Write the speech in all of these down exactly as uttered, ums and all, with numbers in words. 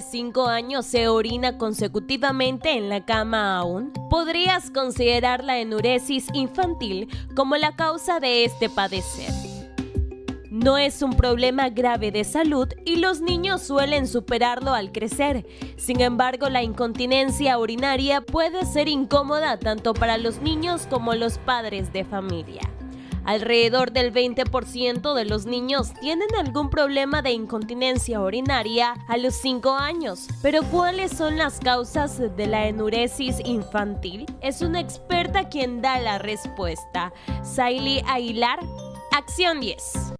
cinco años se orina consecutivamente en la cama aún? ¿Podrías considerar la enuresis infantil como la causa de este padecer? No es un problema grave de salud y los niños suelen superarlo al crecer. Sin embargo, la incontinencia urinaria puede ser incómoda tanto para los niños como los padres de familia. Alrededor del veinte por ciento de los niños tienen algún problema de incontinencia urinaria a los cinco años. Pero ¿cuáles son las causas de la enuresis infantil? Es una experta quien da la respuesta. Saily Aguilar, Acción diez.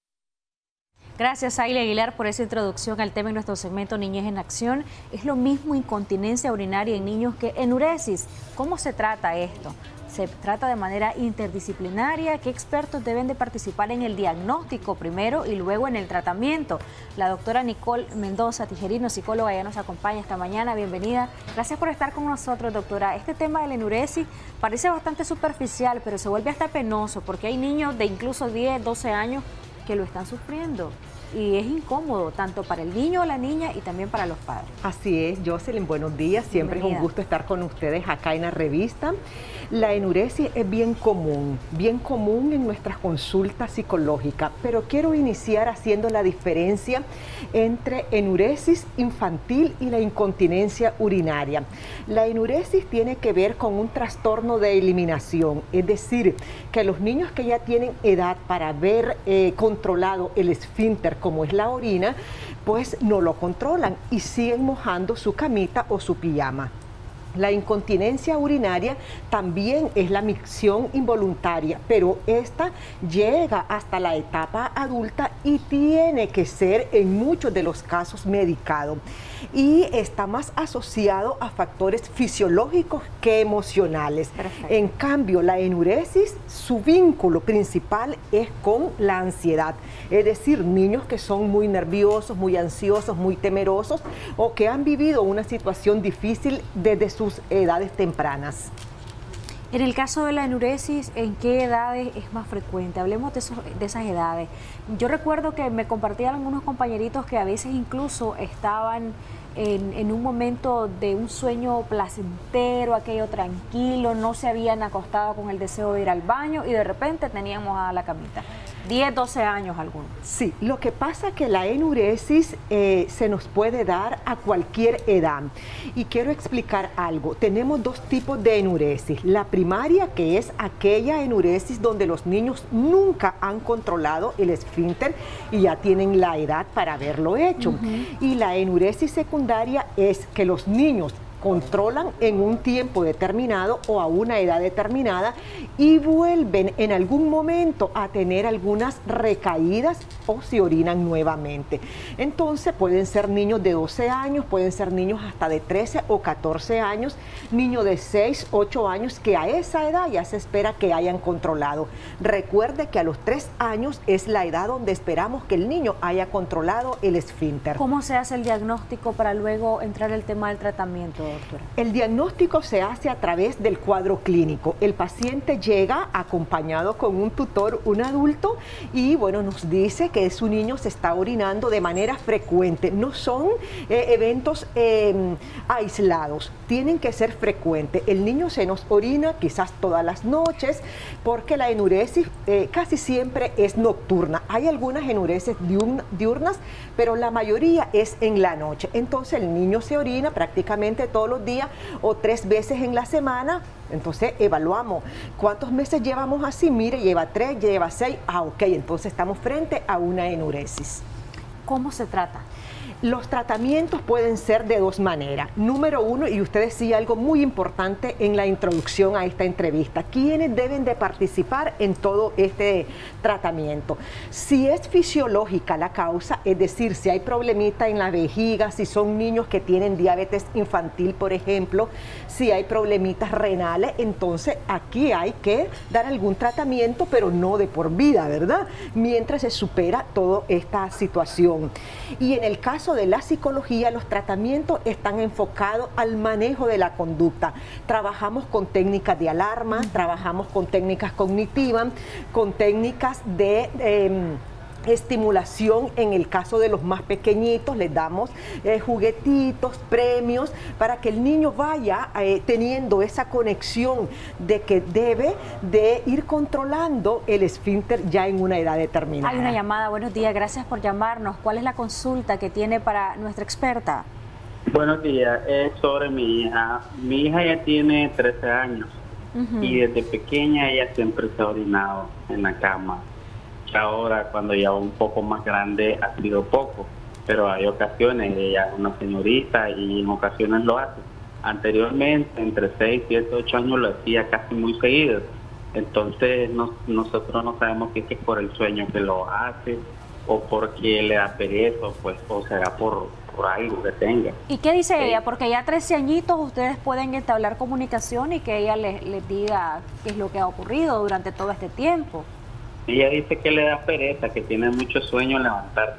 Gracias, Saily Aguilar, por esa introducción al tema en nuestro segmento Niñez en Acción. ¿Es lo mismo incontinencia urinaria en niños que enuresis? ¿Cómo se trata esto? ¿Se trata de manera interdisciplinaria? ¿Qué expertos deben de participar en el diagnóstico primero y luego en el tratamiento? La doctora Nicole Mendoza Tijerino, psicóloga, ya nos acompaña esta mañana. Bienvenida. Gracias por estar con nosotros, doctora. Este tema de la enuresis parece bastante superficial, pero se vuelve hasta penoso porque hay niños de incluso diez, doce años que lo están sufriendo. Y es incómodo, tanto para el niño o la niña y también para los padres. Así es, Jocelyn, buenos días. Siempre Bienvenida. Es un gusto estar con ustedes acá en la revista. La enuresis es bien común, bien común en nuestras consultas psicológicas, pero quiero iniciar haciendo la diferencia entre enuresis infantil y la incontinencia urinaria. La enuresis tiene que ver con un trastorno de eliminación, es decir, que los niños que ya tienen edad para haber eh, controlado el esfínter, como es la orina, pues no lo controlan y siguen mojando su camita o su pijama. La incontinencia urinaria también es la micción involuntaria, pero esta llega hasta la etapa adulta y tiene que ser en muchos de los casos medicado. Y está más asociado a factores fisiológicos que emocionales. Perfecto. En cambio, la enuresis, su vínculo principal es con la ansiedad. Es decir, niños que son muy nerviosos, muy ansiosos, muy temerosos o que han vivido una situación difícil desde sus edades tempranas. En el caso de la enuresis, ¿en qué edades es más frecuente? Hablemos de, esos, de esas edades. Yo recuerdo que me compartían algunos compañeritos que a veces incluso estaban en, en un momento de un sueño placentero, aquello tranquilo, no se habían acostado con el deseo de ir al baño y de repente teníamos a la camita. diez, doce años algunos. Sí, lo que pasa es que la enuresis eh, se nos puede dar a cualquier edad. Y quiero explicar algo. Tenemos dos tipos de enuresis. La primaria, que es aquella enuresis donde los niños nunca han controlado el esfínter y ya tienen la edad para haberlo hecho. Uh-huh. Y la enuresis secundaria es que los niños controlan en un tiempo determinado o a una edad determinada y vuelven en algún momento a tener algunas recaídas o se orinan nuevamente. Entonces pueden ser niños de doce años, pueden ser niños hasta de trece o catorce años, niños de seis, ocho años que a esa edad ya se espera que hayan controlado. Recuerde que a los tres años es la edad donde esperamos que el niño haya controlado el esfínter. ¿Cómo se hace el diagnóstico para luego entrar el tema del tratamiento, doctora? El diagnóstico se hace a través del cuadro clínico. El paciente llega acompañado con un tutor, un adulto, y bueno, nos dice que su niño se está orinando de manera frecuente. No son eh, eventos eh, aislados, tienen que ser frecuentes. El niño se nos orina quizás todas las noches porque la enuresis eh, casi siempre es nocturna. Hay algunas enuresis diurnas, pero la mayoría es en la noche. Entonces el niño se orina prácticamente todos los días o tres veces en la semana. Entonces evaluamos cuántos meses llevamos así. Mire, lleva tres, lleva seis. Ah, ok, entonces estamos frente a una enuresis. ¿Cómo se trata? Los tratamientos pueden ser de dos maneras. Número uno, y usted decía algo muy importante en la introducción a esta entrevista, ¿quiénes deben de participar en todo este tratamiento? Si es fisiológica la causa, es decir, si hay problemita en la vejiga, si son niños que tienen diabetes infantil, por ejemplo, si hay problemitas renales, entonces aquí hay que dar algún tratamiento, pero no de por vida, ¿verdad? Mientras se supera toda esta situación. Y en el caso de la psicología, los tratamientos están enfocados al manejo de la conducta. Trabajamos con técnicas de alarma, trabajamos con técnicas cognitivas, con técnicas de... Eh, estimulación. En el caso de los más pequeñitos les damos eh, juguetitos, premios, para que el niño vaya eh, teniendo esa conexión de que debe de ir controlando el esfínter ya en una edad determinada. Hay una llamada. Buenos días, gracias por llamarnos. ¿Cuál es la consulta que tiene para nuestra experta? Buenos días, es sobre mi hija. Mi hija ya tiene trece años uh-huh. y desde pequeña ella siempre se ha orinado en la cama. Ahora, cuando ya un poco más grande, ha sido poco, pero hay ocasiones, ella es una señorita y en ocasiones lo hace. Anteriormente, entre seis, siete, ocho años, lo hacía casi muy seguido. Entonces, no, nosotros no sabemos si es que por el sueño que lo hace o porque le da pereza, pues, o sea, por, por algo que tenga. ¿Y qué dice sí. ella? Porque ya trece añitos ustedes pueden entablar comunicación y que ella les, les diga qué es lo que ha ocurrido durante todo este tiempo. Ella dice que le da pereza, que tiene mucho sueño en levantarse.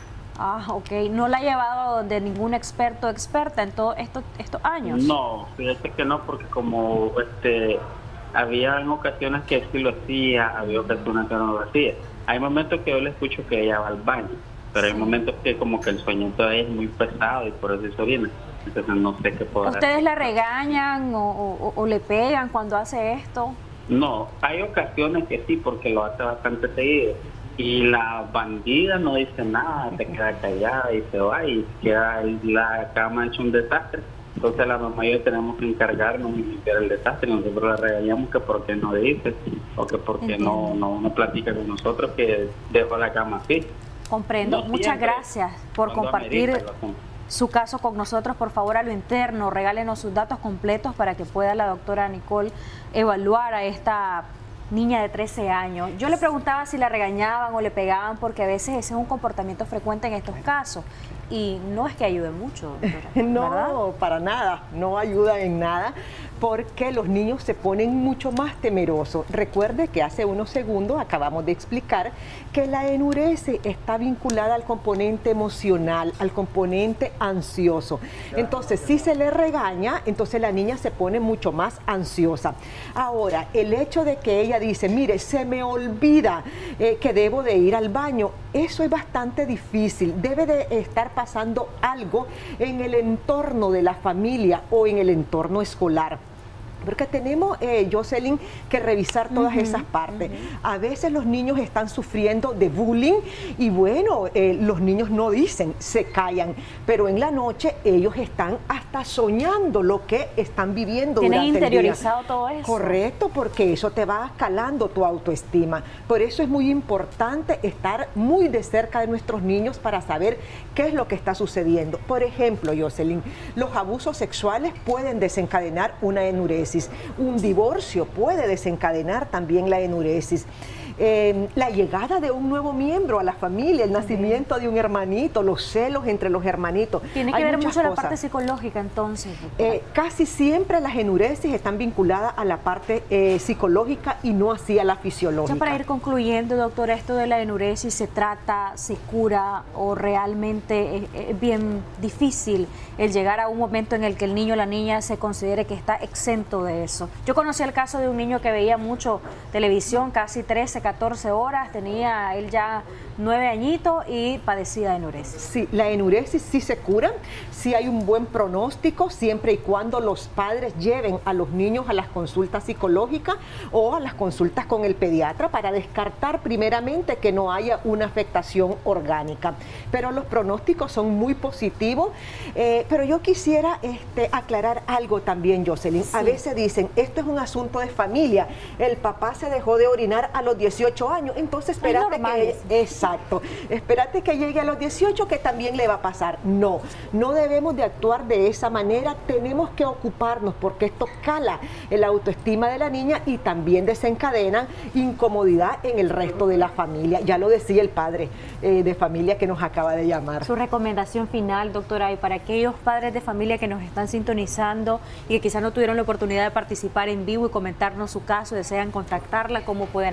Ah, ok. ¿No la ha llevado de ningún experto o experta en todos estos, estos años? No, fíjate que no, porque como este había en ocasiones que sí lo hacía, había ocasiones que no lo hacía. Hay momentos que yo le escucho que ella va al baño, pero sí. hay momentos que como que el sueño todavía es muy pesado y por eso eso viene. Entonces no sé qué puedo hacer. ¿Ustedes la regañan o, o, o le pegan cuando hace esto? No, hay ocasiones que sí, porque lo hace bastante seguido. Y la bandida no dice nada, se queda callada y se va y queda la cama hecha un desastre. Entonces la mamá y yo tenemos que encargarnos y limpiar el desastre. Nosotros la regañamos que por qué no dice o que por qué no, no, no platica con nosotros que dejó la cama así. Comprendo. No Muchas siempre, gracias por compartir su caso con nosotros. Por favor, a lo interno, regálenos sus datos completos para que pueda la doctora Nicole evaluar a esta niña de trece años. Yo le preguntaba si la regañaban o le pegaban, porque a veces ese es un comportamiento frecuente en estos casos. Y no es que ayude mucho, doctora, no, ¿verdad? Para nada, no ayuda en nada, porque los niños se ponen mucho más temerosos. Recuerde que hace unos segundos acabamos de explicar que la enuresis está vinculada al componente emocional, al componente ansioso. Entonces, si se le regaña, entonces la niña se pone mucho más ansiosa. Ahora, el hecho de que ella dice, mire, se me olvida eh, que debo de ir al baño, eso es bastante difícil. Debe de estar pasando algo en el entorno de la familia o en el entorno escolar. Porque tenemos, eh, Jocelyn, que revisar todas uh-huh, esas partes. Uh-huh. A veces los niños están sufriendo de bullying y bueno, eh, los niños no dicen, se callan, pero en la noche ellos están hasta soñando lo que están viviendo durante el día. ¿Tienen interiorizado todo eso? Correcto, porque eso te va escalando tu autoestima. Por eso es muy importante estar muy de cerca de nuestros niños para saber qué es lo que está sucediendo. Por ejemplo, Jocelyn, los abusos sexuales pueden desencadenar una enuresis. Un divorcio puede desencadenar también la enuresis. Eh, la llegada de un nuevo miembro a la familia, el nacimiento de un hermanito, los celos entre los hermanitos. Tiene que Hay ver mucho cosas. La parte psicológica entonces. Eh, casi siempre las enuresis están vinculadas a la parte eh, psicológica y no así a la fisiológica. Ya para ir concluyendo, doctora, esto de la enuresis, ¿se trata, se cura o realmente es, es bien difícil el llegar a un momento en el que el niño o la niña se considere que está exento de eso? Yo conocí el caso de un niño que veía mucho televisión, casi trece, catorce horas, tenía él ya nueve añitos y padecía de enuresis. Sí, la enuresis sí se cura, sí hay un buen pronóstico, siempre y cuando los padres lleven a los niños a las consultas psicológicas o a las consultas con el pediatra para descartar primeramente que no haya una afectación orgánica. Pero los pronósticos son muy positivos, eh, pero yo quisiera este, aclarar algo también, Jocelyn. Sí. A veces dicen, esto es un asunto de familia, el papá se dejó de orinar a los dieciocho años, entonces espérate que, exacto, espérate que llegue a los dieciocho que también le va a pasar. No, no debemos de actuar de esa manera, tenemos que ocuparnos porque esto cala el autoestima de la niña y también desencadena incomodidad en el resto de la familia. Ya lo decía el padre eh, de familia que nos acaba de llamar. Su recomendación final, doctora, y para aquellos padres de familia que nos están sintonizando y que quizás no tuvieron la oportunidad de participar en vivo y comentarnos su caso, desean contactarla, ¿cómo pueden hacerlo? Bueno,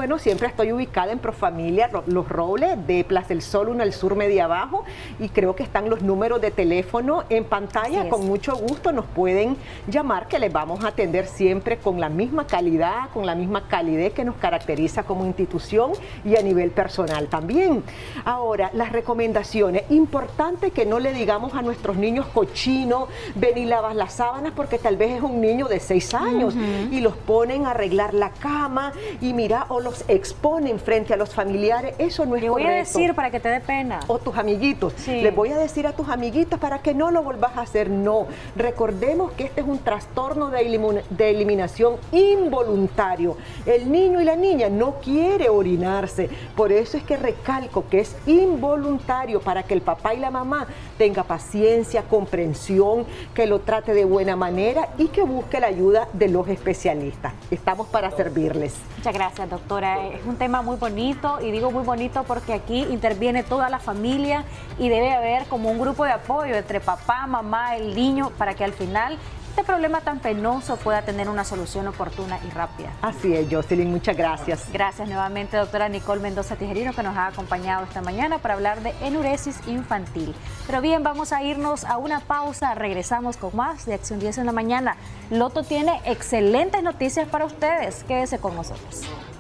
bueno, siempre estoy ubicada en Profamilia Los Robles, de Plaza del Sol, uno al sur media abajo, y creo que están los números de teléfono en pantalla. Con mucho gusto nos pueden llamar, que les vamos a atender siempre con la misma calidad, con la misma calidez que nos caracteriza como institución y a nivel personal también. Ahora, las recomendaciones, importante que no le digamos a nuestros niños cochino, ven y lavas las sábanas, porque tal vez es un niño de seis años uh-huh. y los ponen a arreglar la cama y mira, o los exponen frente a los familiares. Eso no es correcto. Le voy a decir para que te dé pena. O tus amiguitos. Sí. Les voy a decir a tus amiguitos para que no lo volvás a hacer. No. Recordemos que este es un trastorno de, elimin de eliminación involuntario. El niño y la niña no quiere orinarse. Por eso es que recalco que es involuntario, para que el papá y la mamá tenga paciencia, comprensión, que lo trate de buena manera y que busque la ayuda de los especialistas. Estamos para servirles. Muchas gracias, doctora. Es un tema muy bonito, y digo muy bonito porque aquí interviene toda la familia y debe haber como un grupo de apoyo entre papá, mamá, el niño, para que al final este problema tan penoso pueda tener una solución oportuna y rápida. Así es, Jocelyn, muchas gracias. Gracias nuevamente, doctora Nicole Mendoza Tijerino, que nos ha acompañado esta mañana para hablar de enuresis infantil. Pero bien, vamos a irnos a una pausa, regresamos con más de Acción diez en la mañana. Loto tiene excelentes noticias para ustedes, quédese con nosotros.